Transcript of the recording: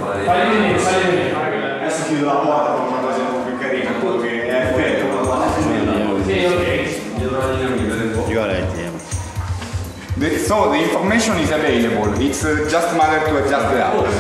Adesso chiudo la porta con una cosa un po' più carina, perché è effetto. Sì, ok. You got it, yeah. So the information is available, it's just matter to adjust the app.